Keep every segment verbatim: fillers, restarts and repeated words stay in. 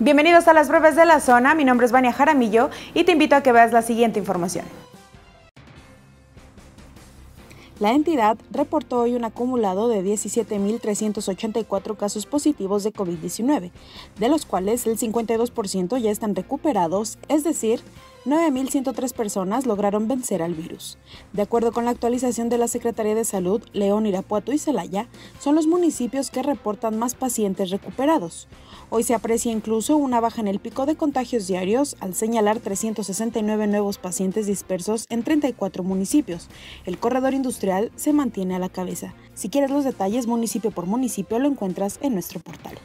Bienvenidos a las breves de la zona, mi nombre es Vania Jaramillo y te invito a que veas la siguiente información. La entidad reportó hoy un acumulado de diecisiete mil trescientos ochenta y cuatro casos positivos de COVID diecinueve, de los cuales el cincuenta y dos por ciento ya están recuperados, es decir, nueve mil ciento tres personas lograron vencer al virus. De acuerdo con la actualización de la Secretaría de Salud, León, Irapuato y Celaya son los municipios que reportan más pacientes recuperados. Hoy se aprecia incluso una baja en el pico de contagios diarios al señalar trescientos sesenta y nueve nuevos pacientes dispersos en treinta y cuatro municipios. El corredor industrial se mantiene a la cabeza. Si quieres los detalles municipio por municipio lo encuentras en nuestro portal.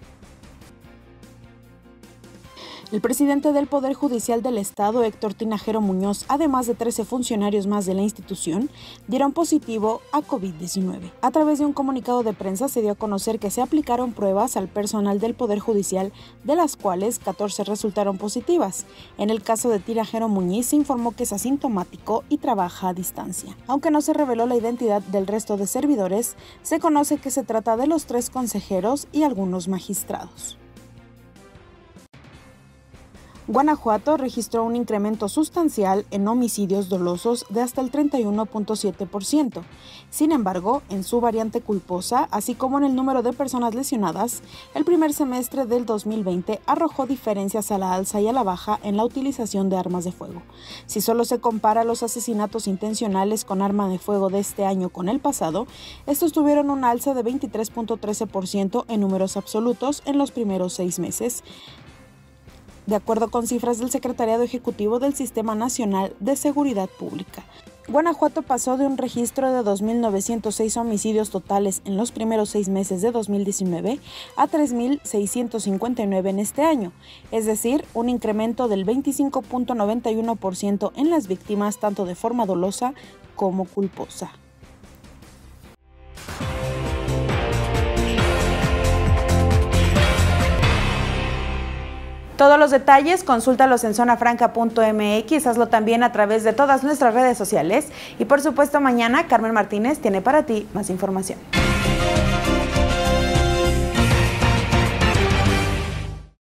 El presidente del Poder Judicial del Estado, Héctor Tinajero Muñoz, además de trece funcionarios más de la institución, dieron positivo a COVID diecinueve. A través de un comunicado de prensa se dio a conocer que se aplicaron pruebas al personal del Poder Judicial, de las cuales catorce resultaron positivas. En el caso de Tinajero Muñiz se informó que es asintomático y trabaja a distancia. Aunque no se reveló la identidad del resto de servidores, se conoce que se trata de los tres consejeros y algunos magistrados. Guanajuato registró un incremento sustancial en homicidios dolosos de hasta el treinta y uno punto siete por ciento. Sin embargo, en su variante culposa, así como en el número de personas lesionadas, el primer semestre del dos mil veinte arrojó diferencias a la alza y a la baja en la utilización de armas de fuego. Si solo se compara los asesinatos intencionales con arma de fuego de este año con el pasado, estos tuvieron un alza de veintitrés punto trece por ciento en números absolutos en los primeros seis meses. De acuerdo con cifras del Secretariado Ejecutivo del Sistema Nacional de Seguridad Pública. Guanajuato pasó de un registro de dos mil novecientos seis homicidios totales en los primeros seis meses de dos mil diecinueve a tres mil seiscientos cincuenta y nueve en este año, es decir, un incremento del veinticinco punto noventa y uno por ciento en las víctimas tanto de forma dolosa como culposa. Todos los detalles, consúltalos en zona franca punto m x, hazlo también a través de todas nuestras redes sociales y por supuesto mañana Carmen Martínez tiene para ti más información.